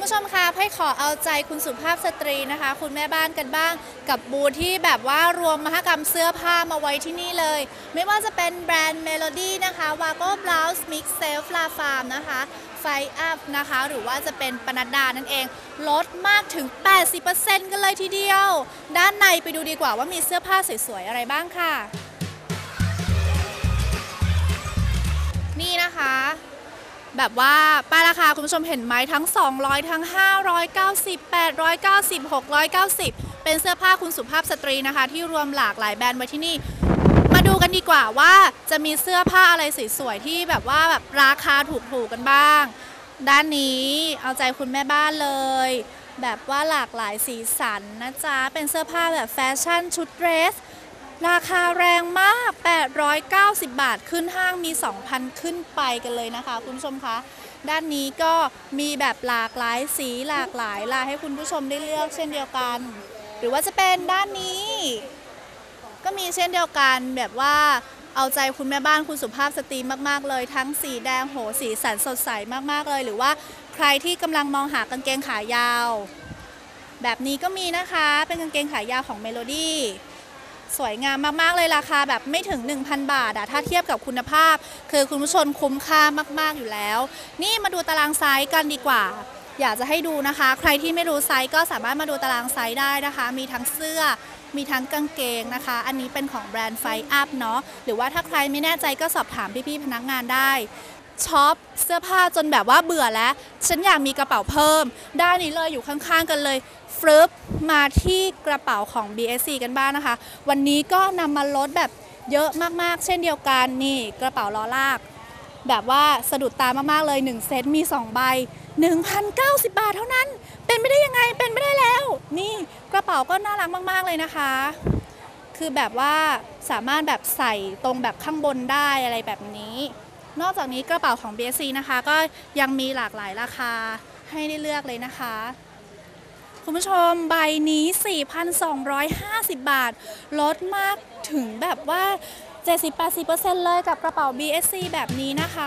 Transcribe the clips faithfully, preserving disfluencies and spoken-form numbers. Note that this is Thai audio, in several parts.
ผู้ชมคะให้ขอเอาใจคุณสุภาพสตรีนะคะคุณแม่บ้านกันบ้างกับบูธที่แบบว่ารวมมหกรรมเสื้อผ้ามาไว้ที่นี่เลยไม่ว่าจะเป็นแบรนด์ Melody นะคะ Wago Blouse Mix Self La Femme นะคะไฟอัพนะคะหรือว่าจะเป็นปนัดดานั่นเองลดมากถึง แปดสิบเปอร์เซ็นต์ กันเลยทีเดียวด้านในไปดูดีกว่าว่ามีเสื้อผ้าสวยๆอะไรบ้างค่ะนี่นะคะแบบว่าป้ายราคาคุณผู้ชมเห็นไหมทั้งสองร้อยทั้งห้าร้อยเก้าสิบ แปดร้อยเก้าสิบ หกร้อยเก้าสิบเป็นเสื้อผ้าคุณสุภาพสตรีนะคะที่รวมหลากหลายแบรนด์ไว้ที่นี่มาดูกันดีกว่าว่าจะมีเสื้อผ้าอะไรสวยๆที่แบบว่าแบบราคาถูกๆกันบ้างด้านนี้เอาใจคุณแม่บ้านเลยแบบว่าหลากหลายสีสันนะจ๊ะเป็นเสื้อผ้าแบบแฟชั่นชุดเดรสราคาแรงมากแปดร้อยเก้าสิบบาทขึ้นห้างมี สองพัน ขึ้นไปกันเลยนะคะคุณผู้ชมคะด้านนี้ก็มีแบบหลากหลายสีหลากหลายลายให้คุณผู้ชมได้เลือกเช่นเดียวกันหรือว่าจะเป็นด้านนี้ก็มีเช่นเดียวกันแบบว่าเอาใจคุณแม่บ้านคุณสุภาพสตรีมากๆเลยทั้งสีแดงโหสีสันสดใสมากๆเลยหรือว่าใครที่กำลังมองหากางเกงขายาวแบบนี้ก็มีนะคะเป็นกางเกงขายาวของ Melodyสวยงามมากๆเลยราคาแบบไม่ถึง หนึ่งพัน บาทอะถ้าเทียบกับคุณภาพคือคุณผู้ชมคุ้มค่ามากๆอยู่แล้วนี่มาดูตารางไซส์กันดีกว่าอยากจะให้ดูนะคะใครที่ไม่รู้ไซส์ก็สามารถมาดูตารางไซส์ได้นะคะมีทั้งเสื้อมีทั้งกางเกงนะคะอันนี้เป็นของแบรนด์ไฟอัพเนาะหรือว่าถ้าใครไม่แน่ใจก็สอบถามพี่ๆพนักงานได้ช็อปเสื้อผ้าจนแบบว่าเบื่อแล้วฉันอยากมีกระเป๋าเพิ่มด้านนี้เลยอยู่ข้างๆกันเลยฟลึบมาที่กระเป๋าของ บี เอส ซี กันบ้างนะคะวันนี้ก็นำมาลดแบบเยอะมากๆเช่นเดียวกันนี่กระเป๋าล้อลากแบบว่าสะดุดตามากๆเลยหนึ่งเซตมีสองใบ หนึ่งพันเก้าสิบ บาทเท่านั้นเป็นไม่ได้ยังไงเป็นไม่ได้แล้วนี่กระเป๋าก็น่ารักมากๆเลยนะคะคือแบบว่าสามารถแบบใส่ตรงแบบข้างบนได้อะไรแบบนี้นอกจากนี้กระเป๋าของ บี เอส ซี นะคะก็ยังมีหลากหลายราคาให้ได้เลือกเลยนะคะคุณผู้ชมใบนี้ สี่พันสองร้อยห้าสิบ บาทลดมากถึงแบบว่า เจ็ดสิบถึงแปดสิบเปอร์เซ็นต์ เลยกับกระเป๋า บี เอส ซี แบบนี้นะคะ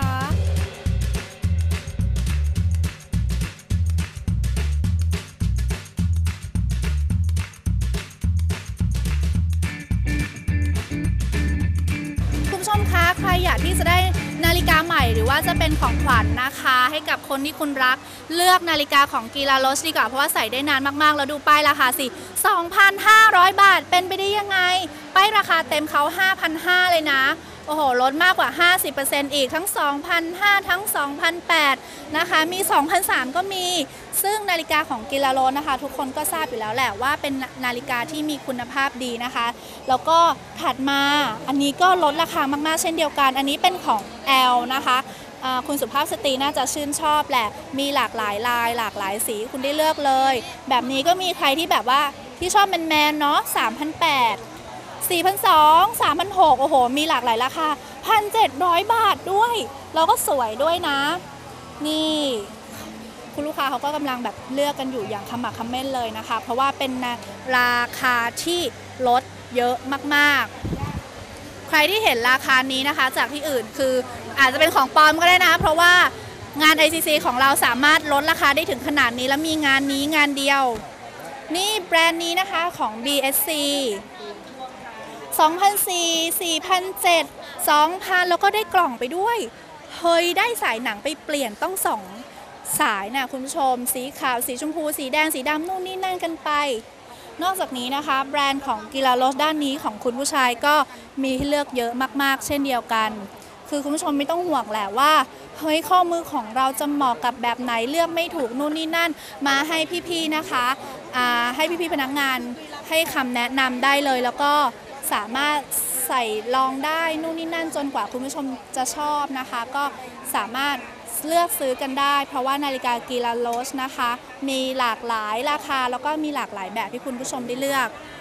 คุณผู้ชมคะใครอยากที่จะได้นาฬิกาใหม่หรือว่าจะเป็นของขวัญ นะคะให้กับคนที่คุณรักเลือกนาฬิกาของกีฬาโรสดีกว่าเพราะว่าใส่ได้นานมากๆแล้วดูป้ายราคาสิ สองพันห้าร้อย บาทเป็นไปได้ยังไงป้ายราคาเต็มเขา ห้าพันห้าร้อย เลยนะโอ้โหลดมากกว่า ห้าสิบเปอร์เซ็นต์ อีกทั้ง สองพันห้าร้อย ทั้ง สองพันแปดร้อย นะคะมี สองพันสามร้อย ก็มีซึ่งนาฬิกาของกีฬาโรสนะคะทุกคนก็ทราบอยู่แล้วแหละว่าเป็นนาฬิกาที่มีคุณภาพดีนะคะแล้วก็ถัดมาอันนี้ก็ลดราคามากๆเช่นเดียวกันอันนี้เป็นของ แอล นะคะคุณสุภาพสตรีน่าจะชื่นชอบแหละมีหลากหลายลายหลากหลายสีคุณได้เลือกเลยแบบนี้ก็มีใครที่แบบว่าที่ชอบแมนๆเนาะ สามพันแปดร้อย สี่พันสองร้อย สามพันหกร้อย โอ้โหมีหลากหลายราคา หนึ่งพันเจ็ดร้อย บาทด้วยแล้วก็สวยด้วยนะนี่คุณลูกค้าเขาก็กำลังแบบเลือกกันอยู่อย่างขมักเขม้นเลยนะคะเพราะว่าเป็นราคาที่ลดเยอะมากๆใครที่เห็นราคานี้นะคะจากที่อื่นคืออาจจะเป็นของปลอมก็ได้นะเพราะว่างาน ไอ ซี ซี ของเราสามารถลดราคาได้ถึงขนาดนี้แล้วมีงานนี้งานเดียวนี่แบรนด์นี้นะคะของ บี เอส ซี สองพันสี่ร้อย สี่พันเจ็ดร้อย สองพัน แล้วก็ได้กล่องไปด้วยเฮ้ยได้สายหนังไปเปลี่ยนต้องสองสายนะคุณผู้ชมสีขาวสีชมพูสีแดงสีดำนู่นนี่นั่นกันไปนอกจากนี้นะคะแบรนด์ของกีฬาโรสด้านนี้ของคุณผู้ชายก็มีให้เลือกเยอะมากๆเช่นเดียวกันคือคุณผู้ชมไม่ต้องห่วงแหละว่าเฮ้ยข้อมือของเราจะเหมาะกับแบบไหนเลือกไม่ถูกนู่นนี่นั่นมาให้พี่ๆนะคะให้พี่ๆพนักงานให้คำแนะนำได้เลยแล้วก็สามารถใส่ลองได้นู่นนี่นั่นจนกว่าคุณผู้ชมจะชอบนะคะก็สามารถเลือกซื้อกันได้เพราะว่านาฬิกากีฬาโรสนะคะมีหลากหลายราคาแล้วก็มีหลากหลายแบบที่คุณผู้ชมได้เลือก